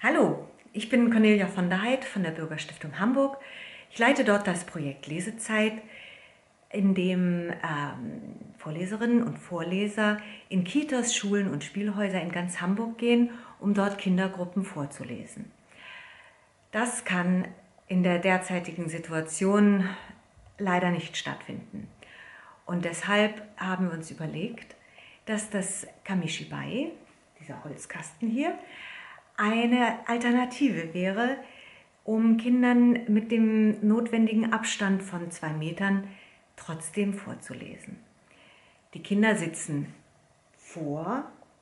Hallo, ich bin Cornelia von der Heid von der Bürgerstiftung Hamburg. Ich leite dort das Projekt Lesezeit, in dem Vorleserinnen und Vorleser in Kitas, Schulen und Spielhäuser in ganz Hamburg gehen, um dort Kindergruppen vorzulesen. Das kann in der derzeitigen Situation leider nicht stattfinden. Und deshalb haben wir uns überlegt, dass das Kamishibai, dieser Holzkasten hier, eine Alternative wäre, um Kindern mit dem notwendigen Abstand von 2 Metern trotzdem vorzulesen. Die Kinder sitzen vor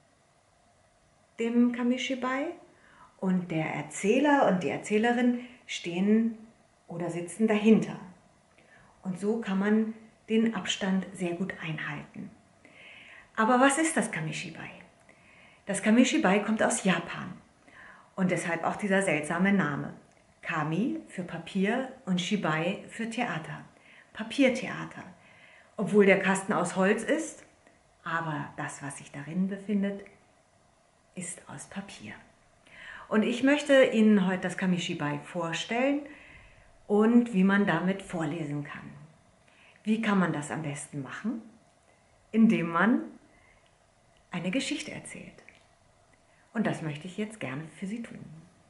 dem Kamishibai und der Erzähler und die Erzählerin stehen oder sitzen dahinter. Und so kann man den Abstand sehr gut einhalten. Aber was ist das Kamishibai? Das Kamishibai kommt aus Japan und deshalb auch dieser seltsame Name. Kami für Papier und Shibai für Theater, Papiertheater. Obwohl der Kasten aus Holz ist, aber das, was sich darin befindet, ist aus Papier. Und ich möchte Ihnen heute das Kamishibai vorstellen und wie man damit vorlesen kann. Wie kann man das am besten machen? Indem man eine Geschichte erzählt. Und das möchte ich jetzt gerne für Sie tun.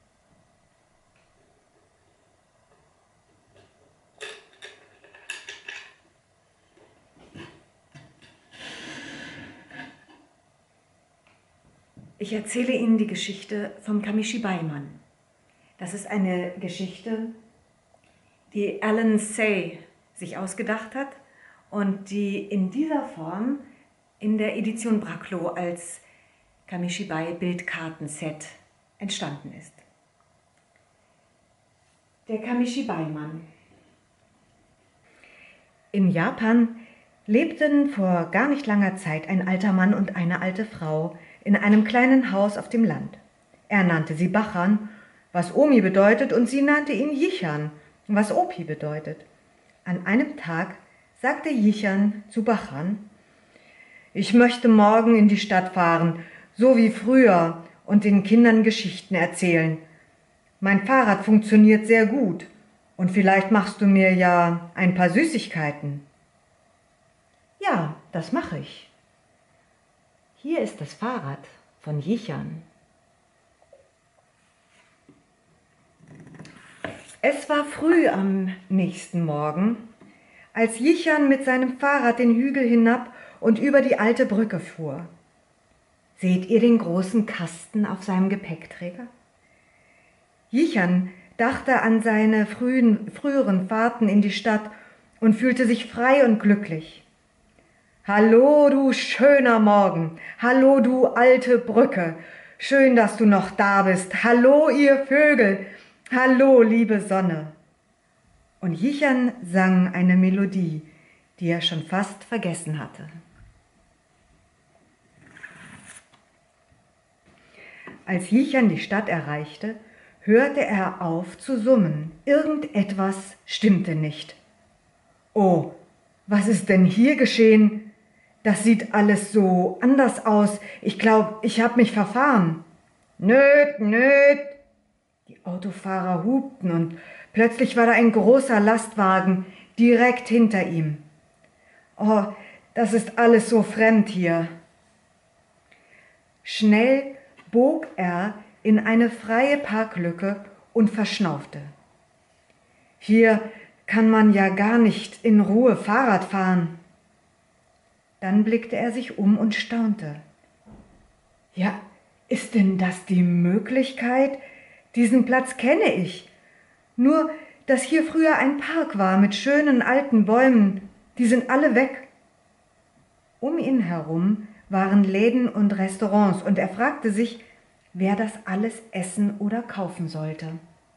Ich erzähle Ihnen die Geschichte vom Kamishibai-Mann. Das ist eine Geschichte, die Alan Say sich ausgedacht hat und die in dieser Form in der Edition Braclo als Kamishibai-Bildkartenset entstanden ist. Der Kamishibai-Mann. In Japan lebten vor gar nicht langer Zeit ein alter Mann und eine alte Frau in einem kleinen Haus auf dem Land. Er nannte sie Bachan, was Omi bedeutet, und sie nannte ihn Jichan, was Opi bedeutet. An einem Tag sagte Jichan zu Bachan: Ich möchte morgen in die Stadt fahren, so wie früher, und den Kindern Geschichten erzählen. Mein Fahrrad funktioniert sehr gut, und vielleicht machst du mir ja ein paar Süßigkeiten. Ja, das mache ich. Hier ist das Fahrrad von Jichan. Es war früh am nächsten Morgen, als Jichan mit seinem Fahrrad den Hügel hinab und über die alte Brücke fuhr. Seht ihr den großen Kasten auf seinem Gepäckträger? Jichan dachte an seine früheren Fahrten in die Stadt und fühlte sich frei und glücklich. Hallo, du schöner Morgen. Hallo, du alte Brücke. Schön, dass du noch da bist. Hallo, ihr Vögel. Hallo, liebe Sonne. Und Jichan sang eine Melodie, die er schon fast vergessen hatte. Als Jichan die Stadt erreichte, hörte er auf zu summen. Irgendetwas stimmte nicht. Oh, was ist denn hier geschehen? Das sieht alles so anders aus. Ich glaube, ich habe mich verfahren. Nöt, nöt. Die Autofahrer hupten und plötzlich war da ein großer Lastwagen direkt hinter ihm. Oh, das ist alles so fremd hier. Schnell bog er in eine freie Parklücke und verschnaufte. Hier kann man ja gar nicht in Ruhe Fahrrad fahren. Dann blickte er sich um und staunte. Ja, ist denn das die Möglichkeit? Diesen Platz kenne ich. Nur, dass hier früher ein Park war mit schönen alten Bäumen, die sind alle weg. Um ihn herum waren Läden und Restaurants und er fragte sich, wer das alles essen oder kaufen sollte.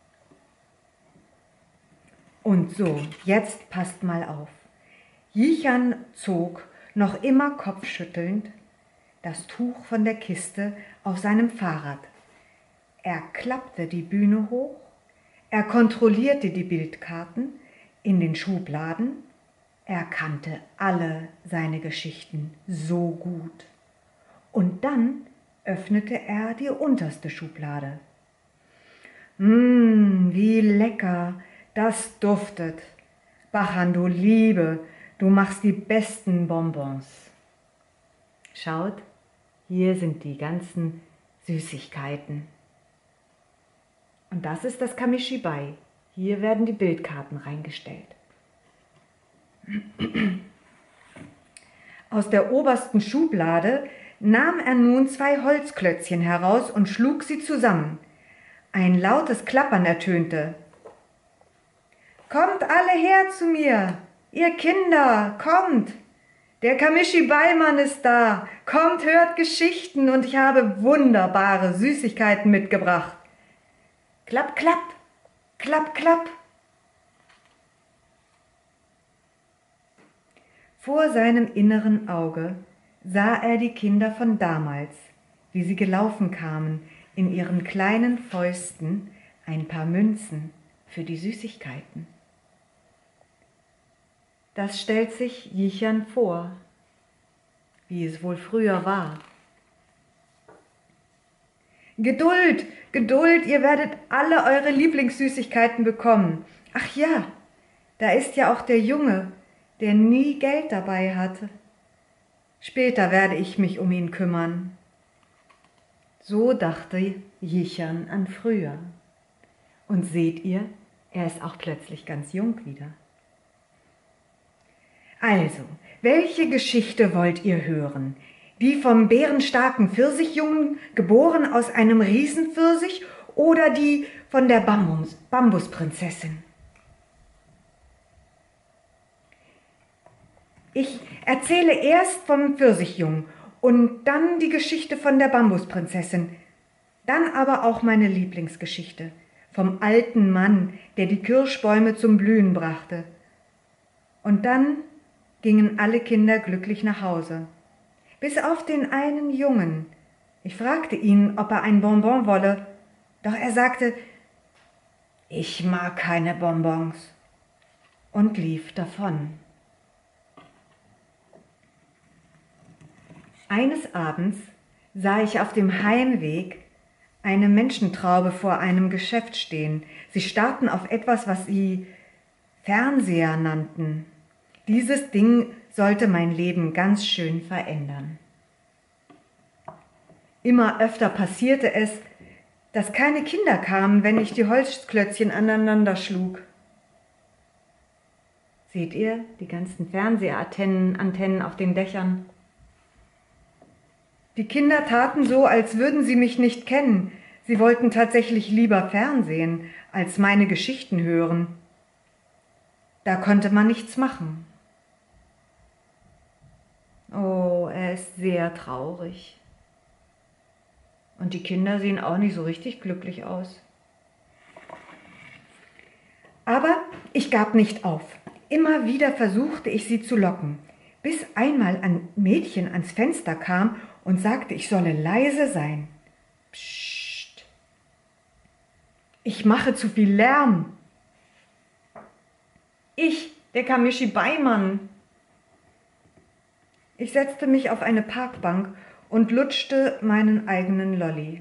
Und so, jetzt passt mal auf. Jichan zog, noch immer kopfschüttelnd, das Tuch von der Kiste auf seinem Fahrrad. Er klappte die Bühne hoch, er kontrollierte die Bildkarten in den Schubladen, er kannte alle seine Geschichten so gut. Und dann öffnete er die unterste Schublade. Wie lecker, das duftet. Bachan, du Liebe, du machst die besten Bonbons. Schaut, hier sind die ganzen Süßigkeiten. Und das ist das Kamishibai. Hier werden die Bildkarten reingestellt. Aus der obersten Schublade nahm er nun 2 Holzklötzchen heraus und schlug sie zusammen. Ein lautes Klappern ertönte. »Kommt alle her zu mir, ihr Kinder, kommt! Der Kamishibai-Mann ist da, kommt, hört Geschichten und ich habe wunderbare Süßigkeiten mitgebracht. Klapp, klapp, klapp, klapp!« Vor seinem inneren Auge sah er die Kinder von damals, wie sie gelaufen kamen, in ihren kleinen Fäusten ein paar Münzen für die Süßigkeiten. Das stellt sich Jichern vor, wie es wohl früher war. »Geduld, Geduld, ihr werdet alle eure Lieblingssüßigkeiten bekommen. Ach ja, da ist ja auch der Junge, der nie Geld dabei hatte. Später werde ich mich um ihn kümmern.« So dachte Jichern an früher. Und seht ihr, er ist auch plötzlich ganz jung wieder. Also, welche Geschichte wollt ihr hören? Die vom bärenstarken Pfirsichjungen, geboren aus einem Riesenpfirsich, oder die von der Bambusprinzessin? Ich erzähle erst vom Pfirsichjungen und dann die Geschichte von der Bambusprinzessin. Dann aber auch meine Lieblingsgeschichte vom alten Mann, der die Kirschbäume zum Blühen brachte. Und dann gingen alle Kinder glücklich nach Hause, bis auf den einen Jungen. Ich fragte ihn, ob er ein Bonbon wolle, doch er sagte, »Ich mag keine Bonbons«, und lief davon. Eines Abends sah ich auf dem Heimweg eine Menschentraube vor einem Geschäft stehen. Sie starrten auf etwas, was sie Fernseher nannten. Dieses Ding sollte mein Leben ganz schön verändern. Immer öfter passierte es, dass keine Kinder kamen, wenn ich die Holzklötzchen aneinander schlug. Seht ihr die ganzen Fernsehantennen auf den Dächern? Die Kinder taten so, als würden sie mich nicht kennen. Sie wollten tatsächlich lieber Fernsehen, als meine Geschichten hören. Da konnte man nichts machen. Oh, er ist sehr traurig. Und die Kinder sehen auch nicht so richtig glücklich aus. Aber ich gab nicht auf. Immer wieder versuchte ich sie zu locken, bis einmal ein Mädchen ans Fenster kam und sagte, ich solle leise sein. Psst! Ich mache zu viel Lärm. Ich, der Kamishibai-Mann. Ich setzte mich auf eine Parkbank und lutschte meinen eigenen Lolli.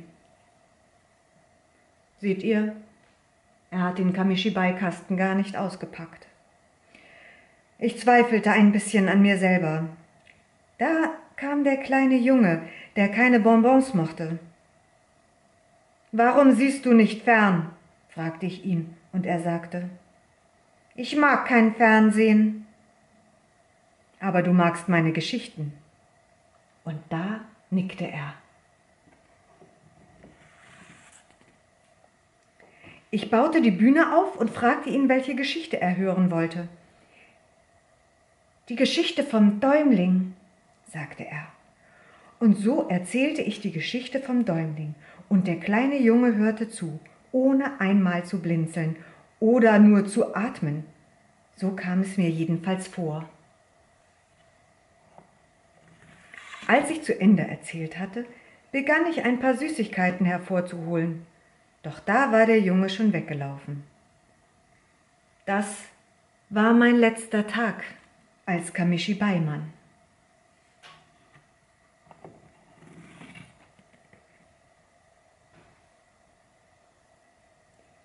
Seht ihr, er hat den Kamishibai-Kasten gar nicht ausgepackt. Ich zweifelte ein bisschen an mir selber. Da kam der kleine Junge, der keine Bonbons mochte. »Warum siehst du nicht fern?« fragte ich ihn, und er sagte, »Ich mag kein Fernsehen.« »Aber du magst meine Geschichten.« Und da nickte er. Ich baute die Bühne auf und fragte ihn, welche Geschichte er hören wollte. »Die Geschichte vom Däumling«, sagte er. Und so erzählte ich die Geschichte vom Däumling, und der kleine Junge hörte zu, ohne einmal zu blinzeln oder nur zu atmen. So kam es mir jedenfalls vor. Als ich zu Ende erzählt hatte, begann ich ein paar Süßigkeiten hervorzuholen. Doch da war der Junge schon weggelaufen. Das war mein letzter Tag als Kamishibai-Mann.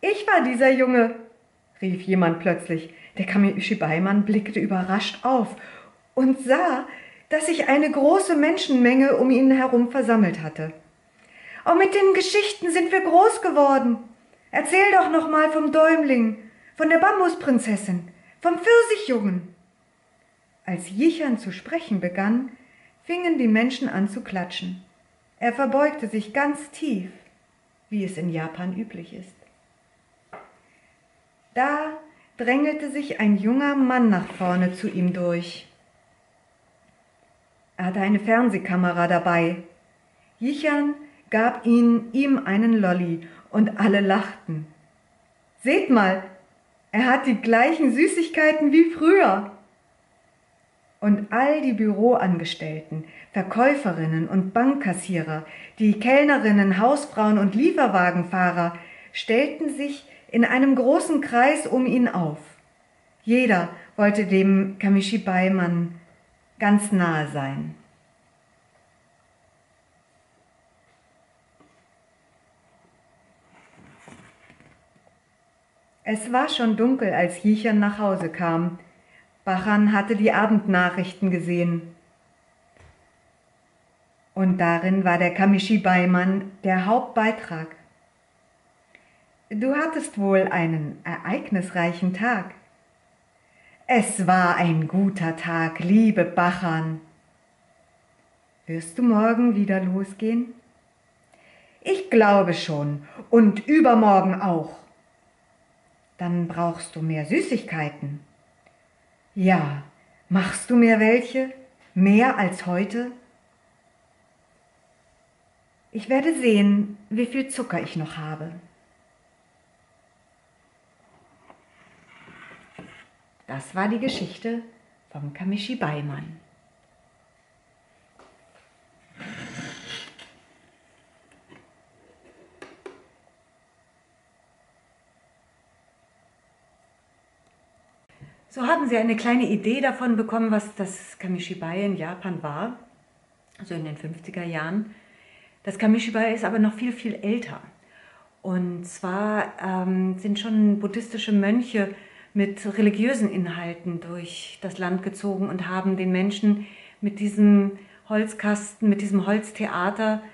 Ich war dieser Junge, rief jemand plötzlich. Der Kamishibai-Mann blickte überrascht auf und sah, dass sich eine große Menschenmenge um ihn herum versammelt hatte. »Oh, mit den Geschichten sind wir groß geworden. Erzähl doch noch mal vom Däumling, von der Bambusprinzessin, vom Pfirsichjungen.« Als Jichern zu sprechen begann, fingen die Menschen an zu klatschen. Er verbeugte sich ganz tief, wie es in Japan üblich ist. Da drängelte sich ein junger Mann nach vorne zu ihm durch. Er hatte eine Fernsehkamera dabei. Jichern gab ihm einen Lolli und alle lachten. »Seht mal, er hat die gleichen Süßigkeiten wie früher.« Und all die Büroangestellten, Verkäuferinnen und Bankkassierer, die Kellnerinnen, Hausfrauen und Lieferwagenfahrer stellten sich in einem großen Kreis um ihn auf. Jeder wollte dem Kamishibai-Mann ganz nahe sein. Es war schon dunkel, als Jichern nach Hause kam. Bachan hatte die Abendnachrichten gesehen. Und darin war der Kamishibai-Mann der Hauptbeitrag. »Du hattest wohl einen ereignisreichen Tag.« »Es war ein guter Tag, liebe Bachan.« »Wirst du morgen wieder losgehen?« »Ich glaube schon, und übermorgen auch.« »Dann brauchst du mehr Süßigkeiten.« »Ja, machst du mir welche? Mehr als heute?« »Ich werde sehen, wie viel Zucker ich noch habe.« Das war die Geschichte vom Kamishibai-Mann. So haben Sie eine kleine Idee davon bekommen, was das Kamishibai in Japan war, also in den 50er Jahren. Das Kamishibai ist aber noch viel, viel älter. Und zwar sind schon buddhistische Mönche mit religiösen Inhalten durch das Land gezogen und haben den Menschen mit diesem Holzkasten, mit diesem Holztheater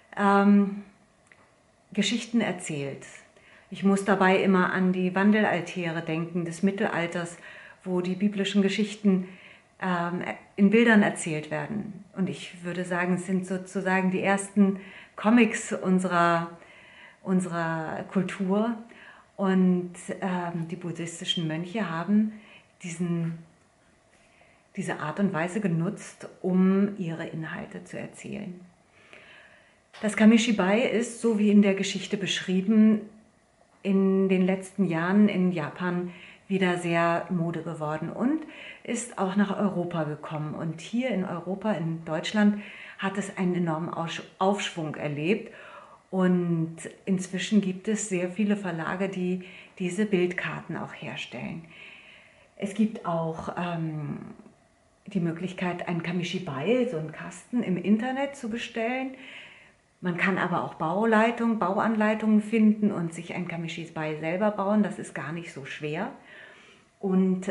Geschichten erzählt. Ich muss dabei immer an die Wandelaltäre denken des Mittelalters, wo die biblischen Geschichten in Bildern erzählt werden. Und ich würde sagen, es sind sozusagen die ersten Comics unserer Kultur. Und die buddhistischen Mönche haben diese Art und Weise genutzt, um ihre Inhalte zu erzählen. Das Kamishibai ist, so wie in der Geschichte beschrieben, in den letzten Jahren in Japan wieder sehr Mode geworden und ist auch nach Europa gekommen. Und hier in Europa, in Deutschland, hat es einen enormen Aufschwung erlebt. Und inzwischen gibt es sehr viele Verlage, die diese Bildkarten auch herstellen. Es gibt auch die Möglichkeit, einen Kamishibai, so einen Kasten, im Internet zu bestellen. Man kann aber auch Bauanleitungen finden und sich ein Kamishibai selber bauen. Das ist gar nicht so schwer. Und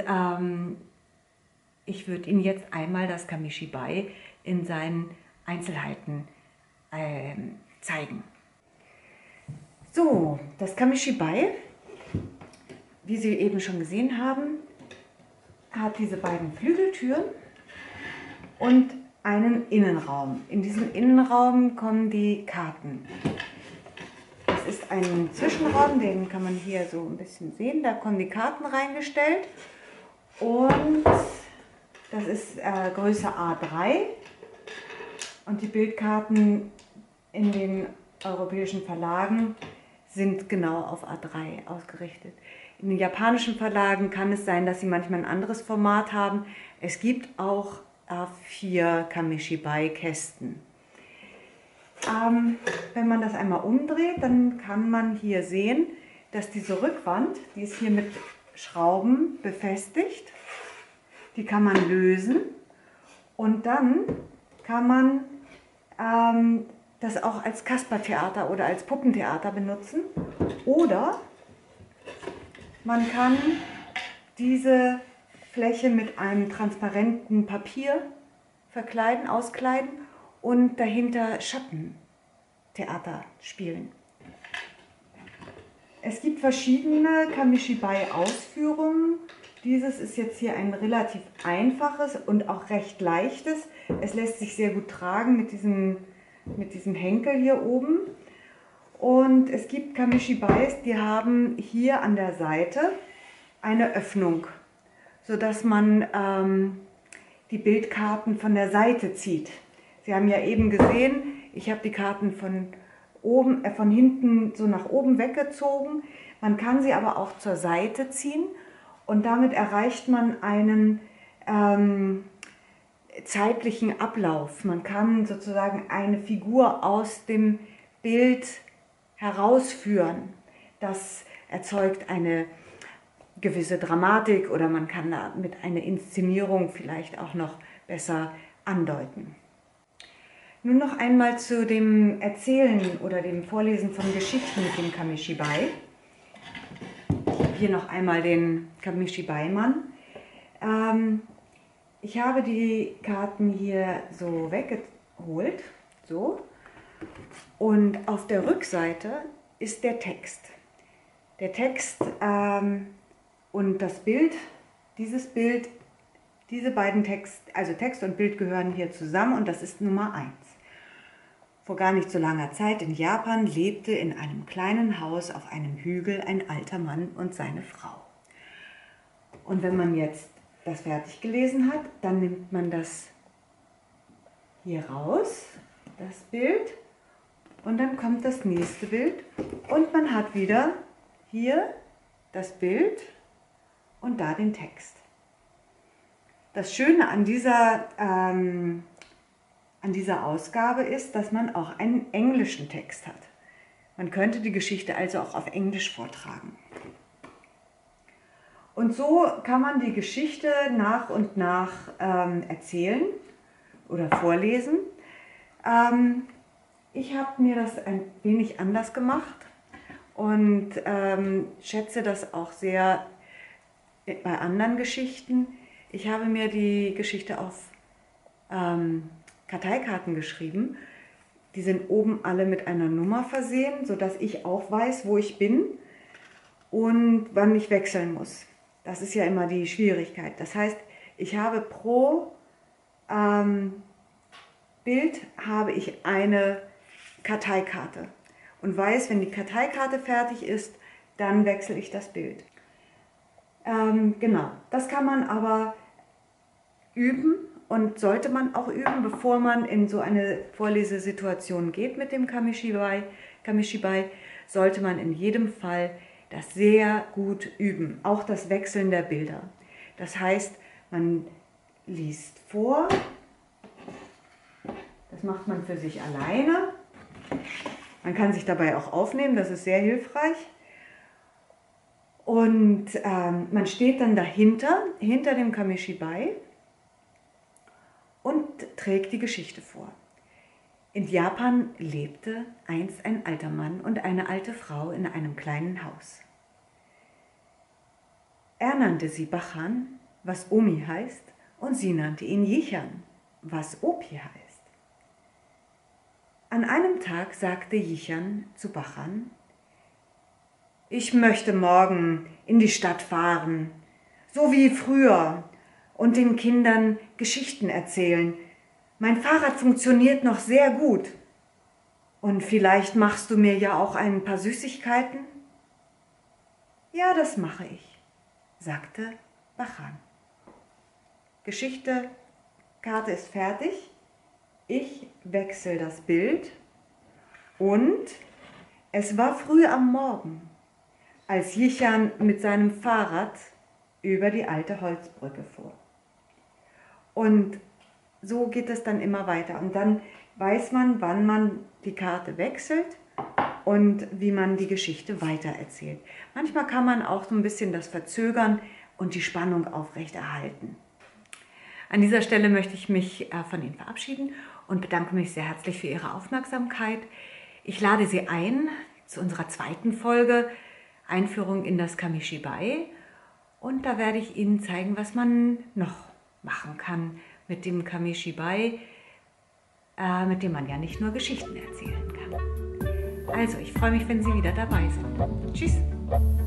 ich würde Ihnen jetzt einmal das Kamishibai in seinen Einzelheiten zeigen. So, das Kamishibai, wie Sie eben schon gesehen haben, hat diese beiden Flügeltüren und einen Innenraum. In diesem Innenraum kommen die Karten. Das ist ein Zwischenraum, den kann man hier so ein bisschen sehen. Da kommen die Karten reingestellt und das ist Größe A3 und die Bildkarten in den europäischen Verlagen sind genau auf A3 ausgerichtet. In den japanischen Verlagen kann es sein, dass sie manchmal ein anderes Format haben. Es gibt auch A4 Kamishibai-Kästen. Wenn man das einmal umdreht, dann kann man hier sehen, dass diese Rückwand, die ist hier mit Schrauben befestigt, die kann man lösen und dann kann man das auch als Kaspertheater oder als Puppentheater benutzen oder Man kann diese Fläche mit einem transparenten Papier verkleiden, auskleiden und dahinter Schattentheater spielen. Es gibt verschiedene Kamishibai-Ausführungen. Dieses ist jetzt hier ein relativ einfaches und auch recht leichtes. Es lässt sich sehr gut tragen mit diesem Henkel hier oben. Und es gibt Kamishibais, die haben hier an der Seite eine Öffnung, sodass man die Bildkarten von der Seite zieht. Sie haben ja eben gesehen, ich habe die Karten von hinten so nach oben weggezogen. Man kann sie aber auch zur Seite ziehen und damit erreicht man einen zeitlichen Ablauf. Man kann sozusagen eine Figur aus dem Bild herausführen. Das erzeugt eine gewisse Dramatik oder man kann damit eine Inszenierung vielleicht auch noch besser andeuten. Nun noch einmal zu dem Erzählen oder dem Vorlesen von Geschichten mit dem Kamishibai. Ich habe hier noch einmal den Kamishibai-Mann. Ich habe die Karten hier so weggeholt, so. Und auf der Rückseite ist der Text. Der Text und das Bild, diese beiden Text und Bild gehören hier zusammen und das ist Nummer 1. Vor gar nicht so langer Zeit in Japan lebte in einem kleinen Haus auf einem Hügel ein alter Mann und seine Frau. Und wenn man jetzt das fertig gelesen hat, dann nimmt man das hier raus, das Bild, und dann kommt das nächste Bild und man hat wieder hier das Bild und da den Text. Das Schöne an dieser Ausgabe ist, dass man auch einen englischen Text hat. Man könnte die Geschichte also auch auf Englisch vortragen. Und so kann man die Geschichte nach und nach erzählen oder vorlesen. Ich habe mir das ein wenig anders gemacht und schätze das auch sehr bei anderen Geschichten. Ich habe mir die Geschichte auf Karteikarten geschrieben. Die sind oben alle mit einer Nummer versehen, sodass ich auch weiß, wo ich bin und wann ich wechseln muss. Das ist ja immer die Schwierigkeit. Das heißt, ich habe pro Bild habe ich eine Karteikarte und weiß, wenn die Karteikarte fertig ist, dann wechsle ich das Bild. Genau, das kann man aber üben und sollte man auch üben, bevor man in so eine Vorlesesituation geht mit dem Kamishibai, sollte man in jedem Fall das sehr gut üben, auch das Wechseln der Bilder. Das heißt, man liest vor, das macht man für sich alleine. Man kann sich dabei auch aufnehmen, das ist sehr hilfreich. Und man steht dann dahinter, hinter dem Kamishibai und trägt die Geschichte vor. In Japan lebte einst ein alter Mann und eine alte Frau in einem kleinen Haus. Er nannte sie Bachan, was Omi heißt, und sie nannte ihn Jichan, was Opi heißt. An einem Tag sagte Jichan zu Bachan: Ich möchte morgen in die Stadt fahren, so wie früher, und den Kindern Geschichten erzählen. Mein Fahrrad funktioniert noch sehr gut. Und vielleicht machst du mir ja auch ein paar Süßigkeiten? Ja, das mache ich, sagte Bachan. Karte ist fertig. Ich wechsle das Bild und es war früh am Morgen, als Jichan mit seinem Fahrrad über die alte Holzbrücke fuhr. Und so geht es dann immer weiter. Und dann weiß man, wann man die Karte wechselt und wie man die Geschichte weitererzählt. Manchmal kann man auch so ein bisschen das verzögern und die Spannung aufrechterhalten. An dieser Stelle möchte ich mich von Ihnen verabschieden und bedanke mich sehr herzlich für Ihre Aufmerksamkeit. Ich lade Sie ein zu unserer zweiten Folge Einführung in das Kamishibai und da werde ich Ihnen zeigen, was man noch machen kann mit dem Kamishibai, mit dem man ja nicht nur Geschichten erzählen kann. Also, ich freue mich, wenn Sie wieder dabei sind. Tschüss!